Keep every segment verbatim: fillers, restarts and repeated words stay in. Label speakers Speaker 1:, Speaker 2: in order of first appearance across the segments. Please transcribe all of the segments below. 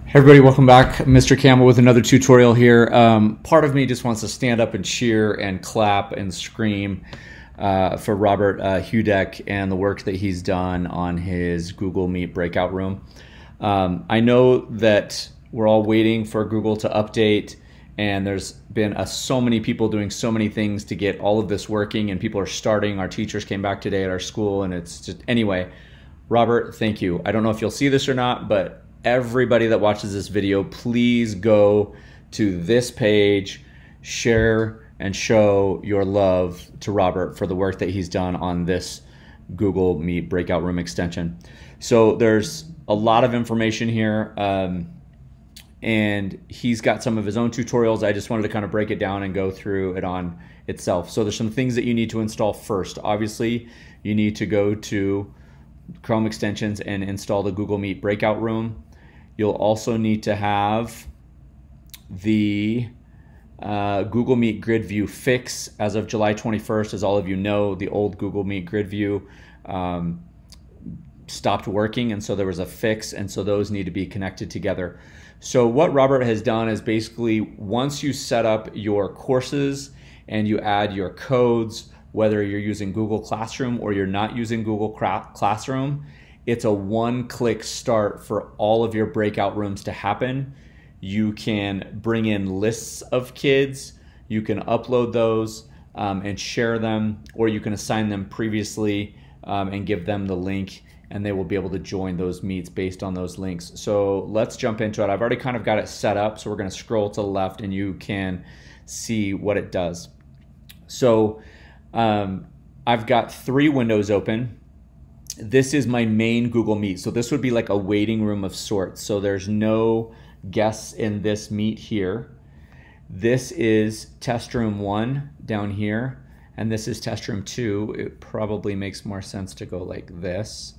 Speaker 1: Hey everybody, welcome back. Mister Campbell with another tutorial here. Um, part of me just wants to stand up and cheer and clap and scream uh, for Robert uh, Hudak and the work that he's done on his Google Meet breakout room. Um, I know that we're all waiting for Google to update, and there's been uh, so many people doing so many things to get all of this working, and people are starting. Our teachers came back today at our school, and it's just, anyway, Robert, thank you. I don't know if you'll see this or not, but everybody that watches this video, please go to this page, share and show your love to Robert for the work that he's done on this Google Meet breakout room extension. So there's a lot of information here, um, and he's got some of his own tutorials. I just wanted to kind of break it down and go through it on itself. So there's some things that you need to install first. Obviously, you need to go to Chrome extensions and install the Google Meet breakout room. You'll also need to have the uh, Google Meet Grid View fix as of July twenty-first. As all of you know, the old Google Meet Grid View um, stopped working, and so there was a fix, and so those need to be connected together. So what Robert has done is basically, once you set up your courses and you add your codes, whether you're using Google Classroom or you're not using Google Classroom, it's a one-click start for all of your breakout rooms to happen. You can bring in lists of kids, you can upload those um, and share them, or you can assign them previously um, and give them the link, and they will be able to join those meets based on those links. So let's jump into it. I've already kind of got it set up, so we're gonna scroll to the left and you can see what it does. So um, I've got three windows open. This is my main Google Meet. So this would be like a waiting room of sorts. So there's no guests in this Meet here. This is test room one down here, and this is test room two. It probably makes more sense to go like this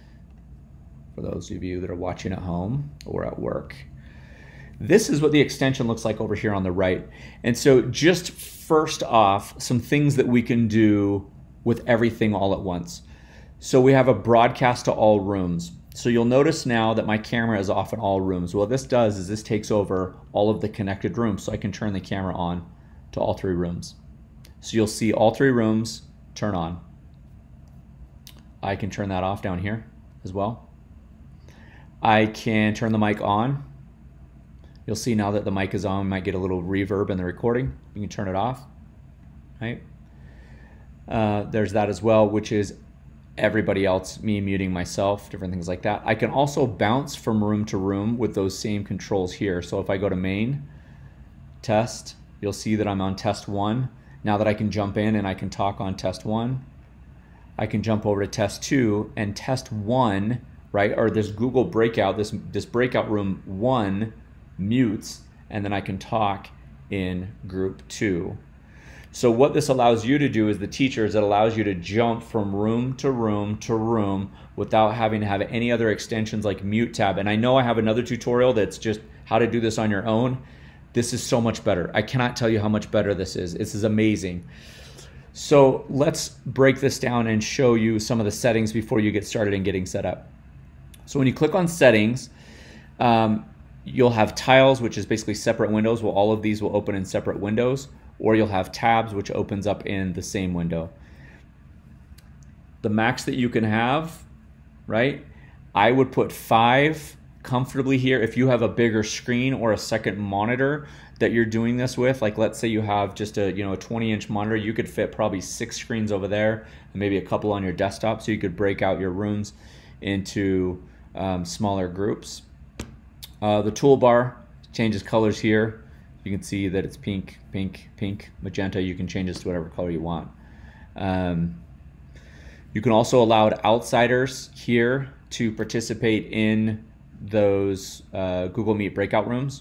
Speaker 1: for those of you that are watching at home or at work. This is what the extension looks like over here on the right. And so just first off, some things that we can do with everything all at once. So we have a broadcast to all rooms. So you'll notice now that my camera is off in all rooms. What this does is this takes over all of the connected rooms, so I can turn the camera on to all three rooms. So you'll see all three rooms turn on. I can turn that off down here as well. I can turn the mic on. You'll see now that the mic is on, we might get a little reverb in the recording. You can turn it off, right? Uh, there's that as well, which is everybody else, me muting myself, different things like that. I can also bounce from room to room with those same controls here. So if I go to main, test, you'll see that I'm on test one. Now that I can jump in and I can talk on test one, I can jump over to test two, and test one, right, or this Google breakout, this, this breakout room one mutes, and then I can talk in group two. So what this allows you to do as the teacher is it allows you to jump from room to room to room without having to have any other extensions like mute tab. And I know I have another tutorial that's just how to do this on your own. This is so much better. I cannot tell you how much better this is. This is amazing. So let's break this down and show you some of the settings before you get started in getting set up. So when you click on settings, um, you'll have tiles, which is basically separate windows. Well, all of these will open in separate windows. Or you'll have tabs, which opens up in the same window. The max that you can have, right? I would put five comfortably here. If you have a bigger screen or a second monitor that you're doing this with, like let's say you have just a you know a twenty inch monitor, you could fit probably six screens over there and maybe a couple on your desktop, so you could break out your rooms into um, smaller groups. Uh, the toolbar changes colors here. You can see that it's pink, pink, pink, magenta. You can change this to whatever color you want. Um, you can also allow outsiders here to participate in those uh, Google Meet breakout rooms.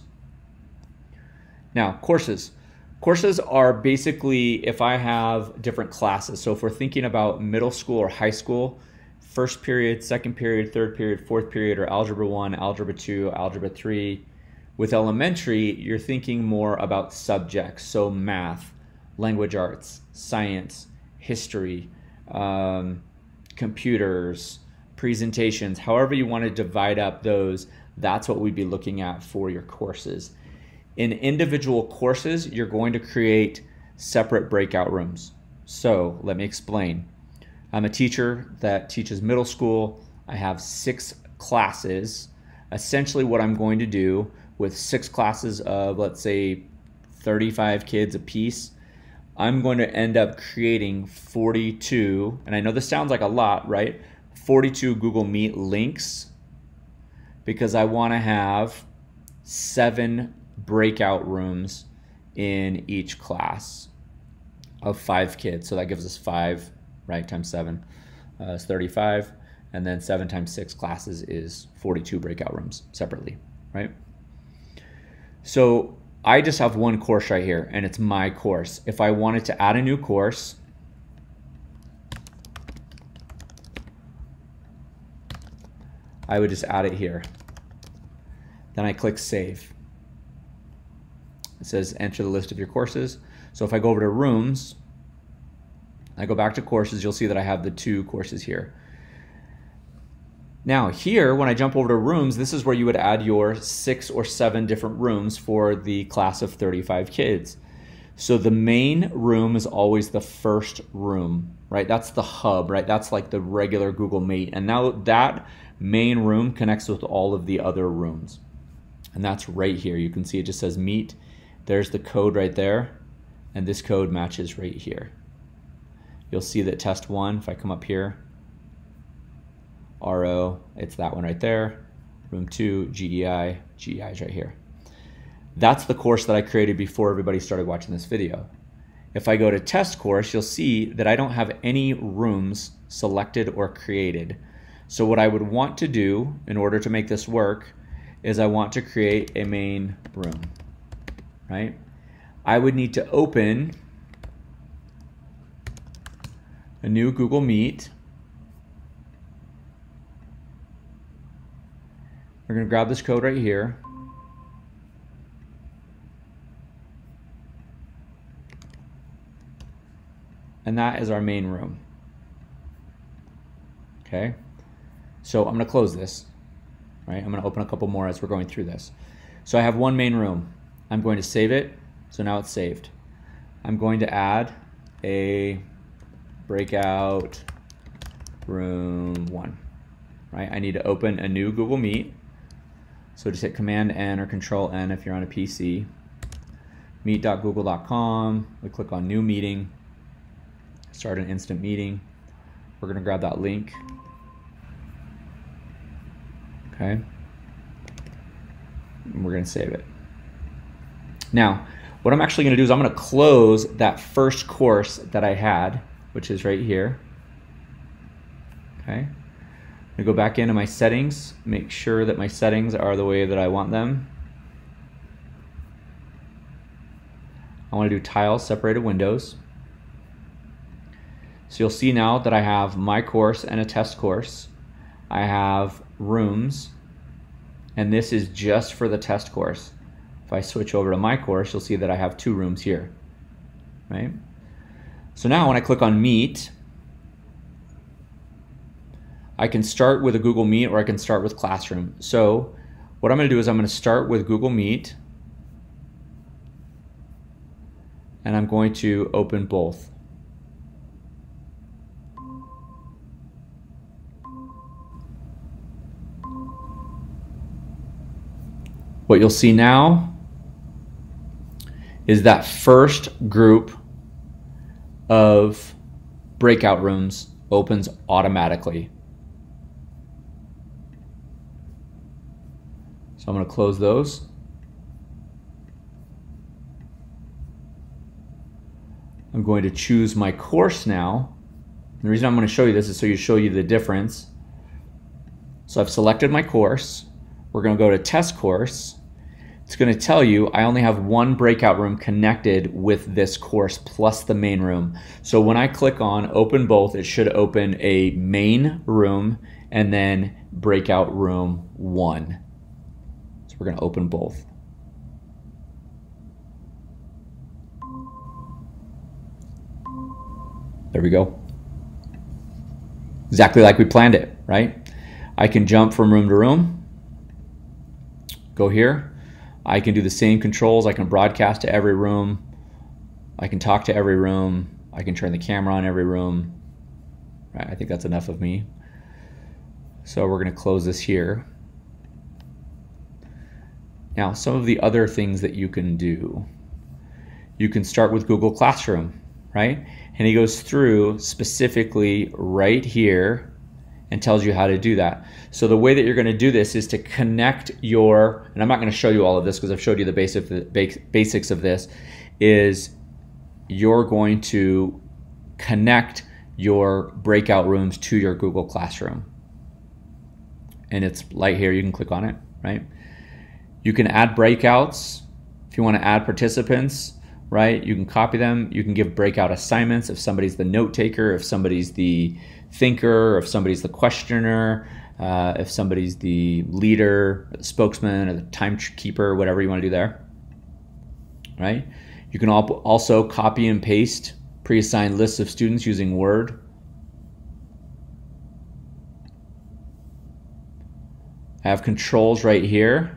Speaker 1: Now, courses. Courses are basically if I have different classes. So if we're thinking about middle school or high school, first period, second period, third period, fourth period, or algebra one, algebra two, algebra three. With elementary, you're thinking more about subjects, so math, language arts, science, history, um, computers, presentations, however you want to divide up those That's what we'd be looking at for your courses. In individual courses, you're going to create separate breakout rooms. So let me explain. I'm a teacher that teaches middle school. I have six classes. Essentially what I'm going to do with six classes of, let's say, thirty-five kids apiece, I'm going to end up creating forty-two, and I know this sounds like a lot, right? forty-two Google Meet links, because I want to have seven breakout rooms in each class of five kids. So that gives us five, right, times seven uh, is thirty-five, and then seven times six classes is forty-two breakout rooms separately, right? So I just have one course right here, and it's my course. If I wanted to add a new course, I would just add it here. Then I click Save. It says enter the list of your courses. So if I go over to Rooms, I go back to Courses, you'll see that I have the two courses here. Now here, when I jump over to Rooms, this is where you would add your six or seven different rooms for the class of thirty-five kids. So the main room is always the first room, right? That's the hub, right? That's like the regular Google Meet. And now that main room connects with all of the other rooms. And that's right here. You can see it just says Meet. There's the code right there. And this code matches right here. You'll see that test one, if I come up here, R O, it's that one right there. Room two, G E I, G E I is right here. That's the course that I created before everybody started watching this video. If I go to test course, you'll see that I don't have any rooms selected or created. So what I would want to do in order to make this work is I want to create a main room, right? I would need to open a new Google Meet. We're going to grab this code right here. And that is our main room. Okay. So I'm going to close this, right? I'm going to open a couple more as we're going through this. So I have one main room. I'm going to save it. So now it's saved. I'm going to add a breakout room one, right? I need to open a new Google Meet. So just hit Command N or Control N if you're on a P C. meet dot google dot com. We click on New Meeting. Start an instant meeting. We're going to grab that link. Okay. And we're going to save it. Now, what I'm actually going to do is I'm going to close that first course that I had, which is right here. Okay. I'm going to go back into my settings, make sure that my settings are the way that I want them. I want to do tile separated windows. So you'll see now that I have my course and a test course. I have rooms, and this is just for the test course. If I switch over to my course, you'll see that I have two rooms here, right? So now when I click on Meet, I can start with a Google Meet or I can start with Classroom. So what I'm going to do is I'm going to start with Google Meet, and I'm going to open both. What you'll see now is that first group of breakout rooms opens automatically. So I'm going to close those. I'm going to choose my course now. And the reason I'm going to show you this is so you show you the difference. So I've selected my course. We're going to go to test course. It's going to tell you I only have one breakout room connected with this course plus the main room. So when I click on open both, it should open a main room and then breakout room one. So we're going to open both. There we go. Exactly like we planned it, right? I can jump from room to room. go here. I can do the same controls. I can broadcast to every room. I can talk to every room. I can turn the camera on every room. Right, I think that's enough of me. So we're going to close this here. Now, some of the other things that you can do. You can start with Google Classroom, right? And he goes through specifically right here and tells you how to do that. So the way that you're going to do this is to connect your, and I'm not going to show you all of this because I've showed you the basic, basics of this, is you're going to connect your breakout rooms to your Google Classroom. And it's right here, you can click on it, right? You can add breakouts if you want to add participants, right? You can copy them. You can give breakout assignments if somebody's the note taker, if somebody's the thinker, if somebody's the questioner, uh, if somebody's the leader, the spokesman, or the timekeeper, whatever you want to do there, right? You can also copy and paste pre-assigned lists of students using Word. I have controls right here.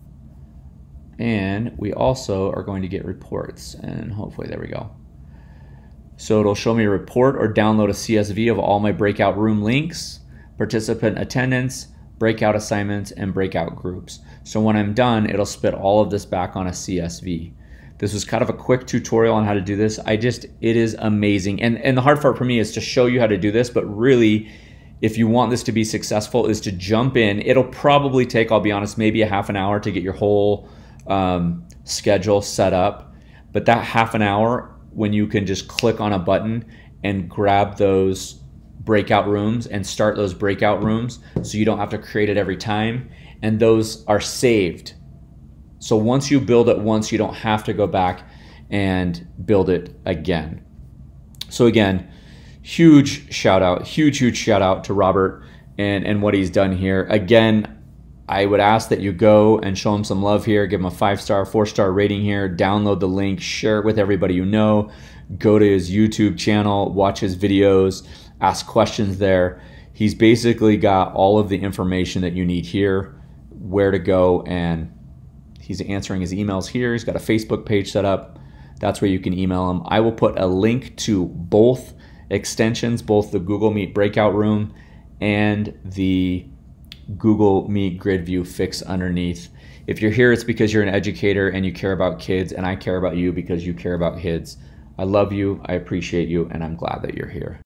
Speaker 1: And we also are going to get reports, and hopefully there we go. So it'll show me a report or download a C S V of all my breakout room links, participant attendance, breakout assignments, and breakout groups. So when I'm done, it'll spit all of this back on a C S V. This was kind of a quick tutorial on how to do this. I just, it is amazing. And, and the hard part for me is to show you how to do this, but really, if you want this to be successful, is to jump in. It'll probably take, I'll be honest, maybe a half an hour to get your whole um, schedule set up. But that half an hour, when you can just click on a button and grab those breakout rooms and start those breakout rooms, so you don't have to create it every time, and those are saved. So once you build it once, you don't have to go back and build it again. So again, huge shout out, huge, huge shout out to Robert and, and what he's done here. Again, I would ask that you go and show him some love here, give him a five-star, four-star rating here, download the link, share it with everybody you know, go to his YouTube channel, watch his videos, ask questions there. He's basically got all of the information that you need here, where to go, and he's answering his emails here. He's got a Facebook page set up. That's where you can email him. I will put a link to both extensions, both the Google Meet Breakout Room and the Google Meet Grid View Fix underneath. If you're here, it's because you're an educator and you care about kids, and I care about you because you care about kids. I love you, I appreciate you, and I'm glad that you're here.